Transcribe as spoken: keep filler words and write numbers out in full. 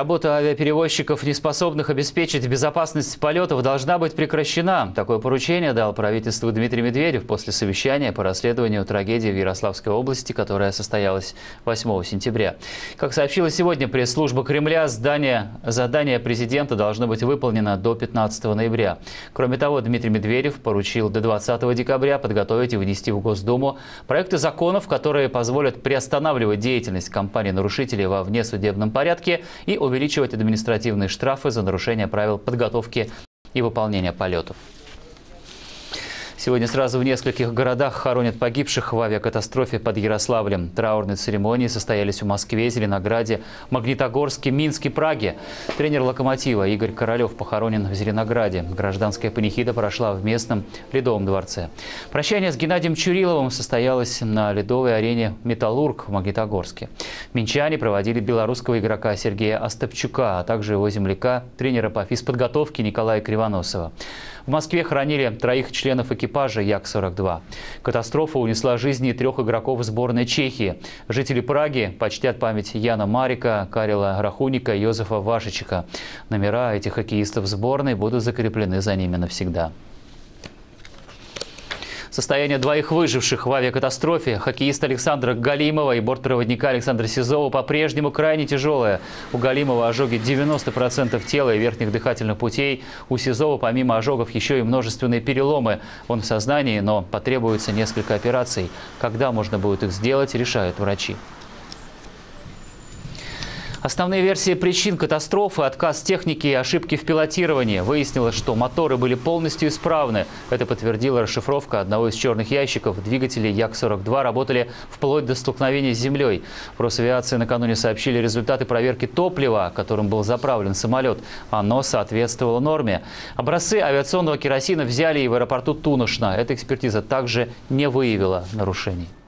Работа авиаперевозчиков, неспособных обеспечить безопасность полетов, должна быть прекращена. Такое поручение дал правительству Дмитрий Медведев после совещания по расследованию трагедии в Ярославской области, которая состоялась восьмого сентября. Как сообщила сегодня пресс-служба Кремля, здание, задание президента должно быть выполнено до пятнадцатого ноября. Кроме того, Дмитрий Медведев поручил до двадцатого декабря подготовить и внести в Госдуму проекты законов, которые позволят приостанавливать деятельность компаний-нарушителей во внесудебном порядке и увеличивать административные штрафы за нарушение правил подготовки и выполнения полетов. Сегодня сразу в нескольких городах хоронят погибших в авиакатастрофе под Ярославлем. Траурные церемонии состоялись в Москве, Зеленограде, Магнитогорске, Минске, Праге. Тренер «Локомотива» Игорь Королев похоронен в Зеленограде. Гражданская панихида прошла в местном Ледовом дворце. Прощание с Геннадием Чуриловым состоялось на ледовой арене «Металлург» в Магнитогорске. Минчане проводили белорусского игрока Сергея Остапчука, а также его земляка, тренера по физподготовке Николая Кривоносова. В Москве хоронили троих членов экипажа Як сорок два. Катастрофа унесла жизни трех игроков сборной Чехии. Жители Праги почтят память Яна Марика, Карела Рахуника и Йозефа Вашичика. Номера этих хоккеистов сборной будут закреплены за ними навсегда. Состояние двоих выживших в авиакатастрофе, хоккеиста Александра Галимова и бортпроводника Александра Сизова, по-прежнему крайне тяжелое. У Галимова ожоги девяноста процентов тела и верхних дыхательных путей. У Сизова помимо ожогов еще и множественные переломы. Он в сознании, но потребуется несколько операций. Когда можно будет их сделать, решают врачи. Основные версии причин катастрофы – отказ техники и ошибки в пилотировании. Выяснилось, что моторы были полностью исправны. Это подтвердила расшифровка одного из черных ящиков. Двигатели Як сорок два работали вплоть до столкновения с землей. В Росавиации накануне сообщили результаты проверки топлива, которым был заправлен самолет. Оно соответствовало норме. Образцы авиационного керосина взяли и в аэропорту Тунушна. Эта экспертиза также не выявила нарушений.